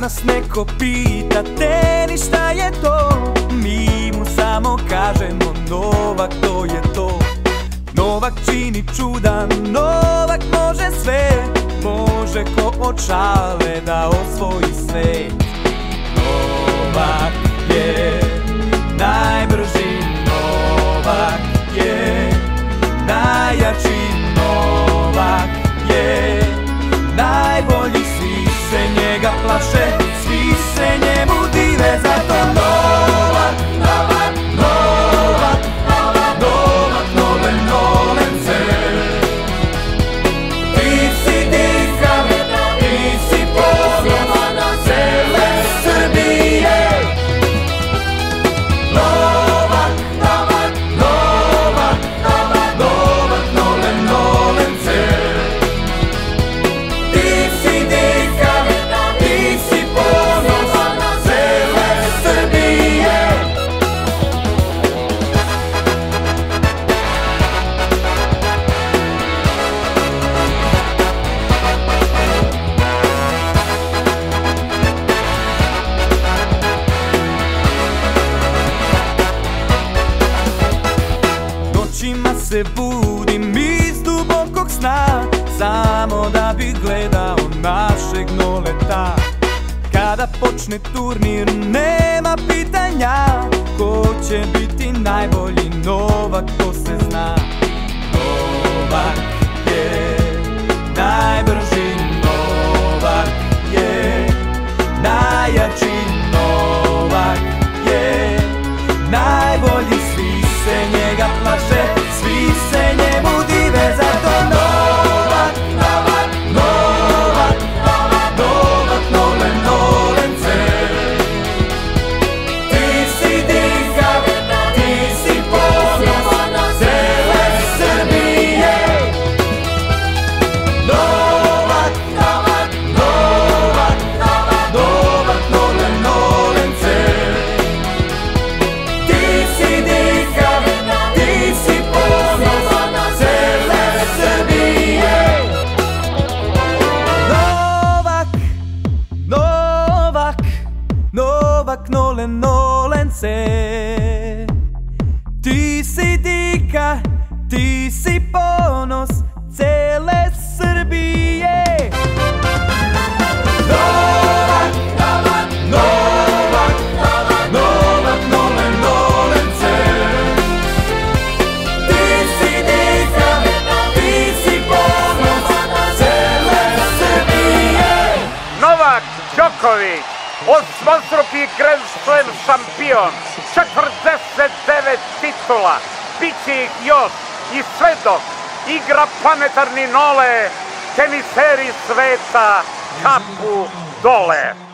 Kad nas neko pita tenis šta je to, mi mu samo kažemo Novak, to je to. Novak čini čuda, Novak može sve, može ko od šale da osvoji svet. Novak je najbrži, Novak je najjači, Novak je najbolji, svi se njega plaše, svi se njemu dive, zato Novak, Novak, Novak, Novak, Nolen, Nolence. Ti si dika, ti si ponos cele Srbije. Novak, Novak, Novak, Novak, Nolen, Nolence. Ti si dika, ti si ponos cele Srbije. Noćima se budim iz dubokog sna, samo da bi gledao našeg Noleta. Kada počne turnir nema pitanja, ko će biti najbolji, Novak, to se zna. Novak je najbrži, Novak je najjači, Novak je najbolji, svi se njega plaše, svi se njemu dive, zato Novak, Novak, Novak, Novak, Nolen, Nolence. Ti si dika, ti si ponos cele Srbije. Novak, Novak, Novak, Novak, Nolen, Nolence. Ti si dika, ti si ponos cele Srbije. Novak, Novak, Novak, Nolen, Nolence. Ti si dika, ti si ponos cele Srbije. Novak, Novak, Novak, Novak, Nolen, Nolence. Ti si dika, ti si ponos cele Srbije. Novak Đoković, osmostruki Grand Slam šampion, 49 titula, bit će ih još, i sve dok igra planetarni Nole, teniseri sveta kapu dole.